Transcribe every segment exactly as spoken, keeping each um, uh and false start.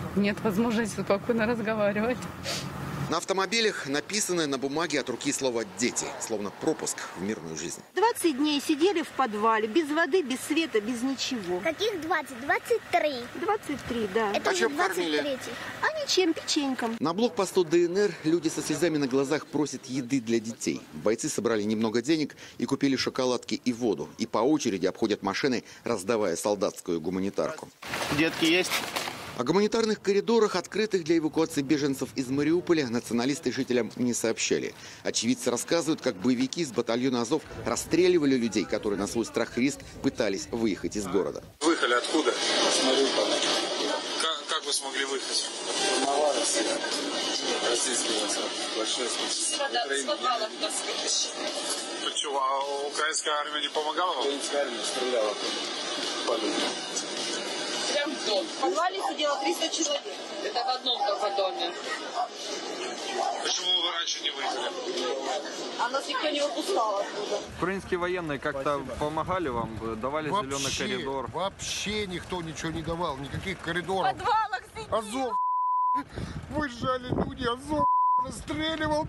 нет возможности спокойно разговаривать. На автомобилях написано на бумаге от руки слово «дети», словно пропуск в мирную жизнь. двадцать дней сидели в подвале, без воды, без света, без ничего. Каких двадцать? двадцать три. двадцать три, да. Это А уже чем двадцать кормили? третий. А ничем, печеньком. На блокпосту ДНР люди со слезами на глазах просят еды для детей. Бойцы собрали немного денег и купили шоколадки и воду. И по очереди обходят машины, раздавая солдатскую гуманитарку. Детки есть? О гуманитарных коридорах, открытых для эвакуации беженцев из Мариуполя, националисты жителям не сообщали. Очевидцы рассказывают, как боевики из батальона «Азов» расстреливали людей, которые на свой страх и риск пытались выехать из города. Выехали откуда? С Мариуполя. Как, как вы смогли выехать? Мала Россия. Российский войска. Большой С подвалов нас вытащили. Почему? А украинская армия не помогала вам? Украинская армия стреляла по людям. Прям в дом. В подвале сидело триста человек. Это в одном только доме. Почему вы раньше не выехали? А нас никто не выпускал оттуда. Украинские военные как-то помогали вам, давали вообще, зеленый коридор? Вообще никто ничего не давал, никаких коридоров. В подвалах сидели. Азов, выезжали люди, Азов расстреливал.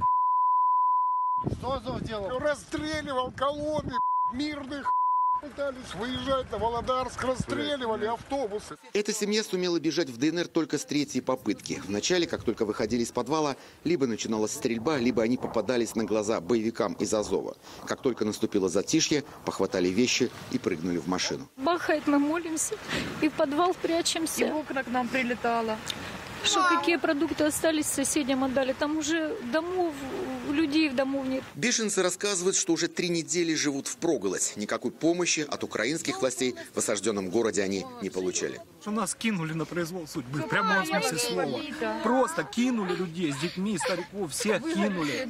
Что Азов делал? Расстреливал колонны мирных. Пытались выезжать на Володарск, расстреливали автобусы. Эта семья сумела бежать в ДНР только с третьей попытки. Вначале, как только выходили из подвала, либо начиналась стрельба, либо они попадались на глаза боевикам из Азова. Как только наступило затишье, похватали вещи и прыгнули в машину. Бахает, мы молимся и в подвал прячемся. И в окна к нам прилетало. Что какие продукты остались, соседям отдали. Там уже домов, людей в домов нет. Беженцы рассказывают, что уже три недели живут впроголодь. Никакой помощи от украинских властей в осажденном городе они не получали. Что нас кинули на произвол судьбы, в прямом смысле слова. Просто кинули людей с детьми, стариков, всех кинули.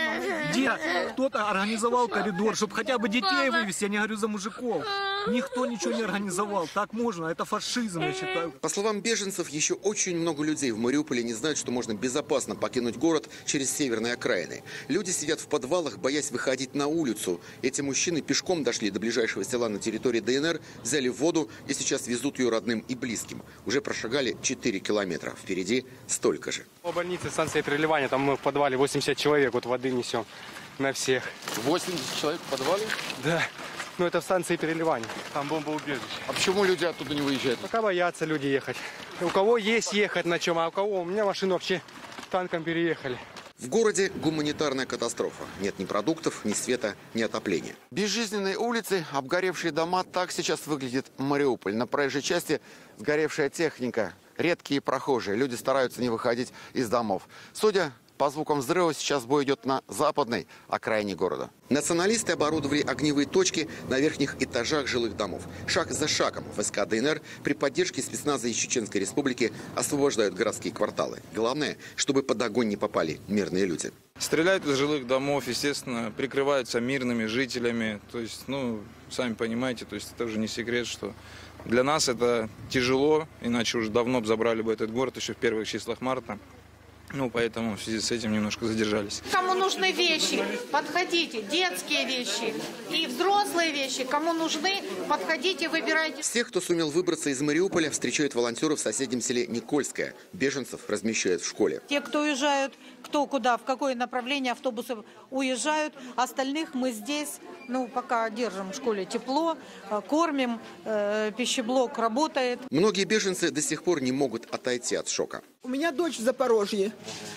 Где кто-то организовал коридор, чтобы хотя бы детей вывести, я не говорю за мужиков. Никто ничего не организовал. Так можно, это фашизм, я считаю. По словам беженцев, еще очень много людей в Мариуполе не знают, что можно безопасно покинуть город через северные окраины. Люди сидят в подвалах, боясь выходить на улицу. Эти мужчины пешком дошли до ближайшего села на территории ДНР, взяли воду и сейчас везут ее родным и близким. Уже прошагали четыре километра. Впереди столько же. По больнице станции переливания, там мы в подвале восемьдесят человек, вот воды несем на всех. восемьдесят человек в подвале? Да. Ну это в станции переливания, там бомбоубежище. А почему люди оттуда не выезжают? Пока боятся люди ехать. У кого есть ехать на чем, а у кого? У меня машину вообще танком переехали. В городе гуманитарная катастрофа. Нет ни продуктов, ни света, ни отопления. Безжизненные улицы, обгоревшие дома. Так сейчас выглядит Мариуполь. На проезжей части сгоревшая техника. Редкие прохожие. Люди стараются не выходить из домов. Судя по звукам взрыва, сейчас бой идет на западной окраине города. Националисты оборудовали огневые точки на верхних этажах жилых домов. Шаг за шагом войска ДНР при поддержке спецназа из Чеченской Республики освобождают городские кварталы. Главное, чтобы под огонь не попали мирные люди. Стреляют из жилых домов, естественно, прикрываются мирными жителями. То есть, ну, сами понимаете, то есть это уже не секрет, что для нас это тяжело, иначе уже давно бы забрали бы этот город еще в первых числах марта. Ну, поэтому в связи с этим немножко задержались. Кому нужны вещи, подходите. Детские вещи и взрослые вещи. Кому нужны, подходите, выбирайте. Всех, кто сумел выбраться из Мариуполя, встречают волонтеры в соседнем селе Никольское. Беженцев размещают в школе. Те, кто уезжают, кто куда, в какое направление автобусы уезжают. Остальных мы здесь, ну, пока держим в школе тепло, кормим, э, пищеблок работает. Многие беженцы до сих пор не могут отойти от шока. У меня дочь в Запорожье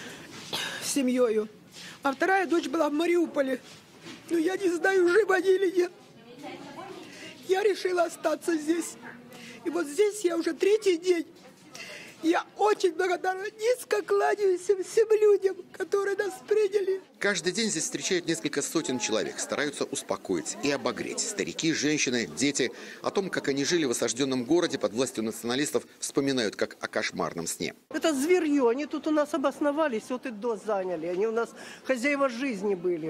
с семьей, а вторая дочь была в Мариуполе. Ну, я не знаю, живы они или нет. Я решила остаться здесь. И вот здесь я уже третий день. Я очень благодарна, низко кланяюсь всем людям, которые нас приняли. Каждый день здесь встречают несколько сотен человек, стараются успокоить и обогреть. Старики, женщины, дети. О том, как они жили в осажденном городе под властью националистов, вспоминают как о кошмарном сне. Это зверье, они тут у нас обосновались, вот и до заняли. Они у нас хозяева жизни были.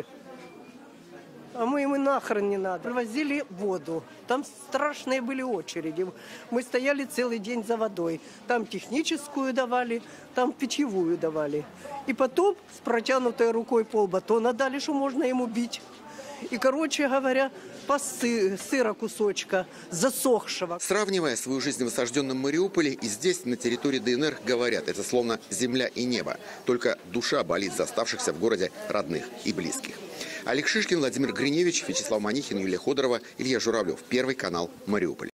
А мы им и нахрен не надо. Привозили воду. Там страшные были очереди. Мы стояли целый день за водой. Там техническую давали, там питьевую давали. И потом с протянутой рукой полбатона дали, что можно ему бить. И, короче говоря, спасы сыра кусочка, засохшего. Сравнивая свою жизнь в осажденном Мариуполе, и здесь, на территории ДНР, говорят, это словно земля и небо. Только душа болит за оставшихся в городе родных и близких. Олег Шишкин, Владимир Гриневич, Вячеслав Манихин, Юлия Ходорова, Илья Журавлев. Первый канал, Мариуполь.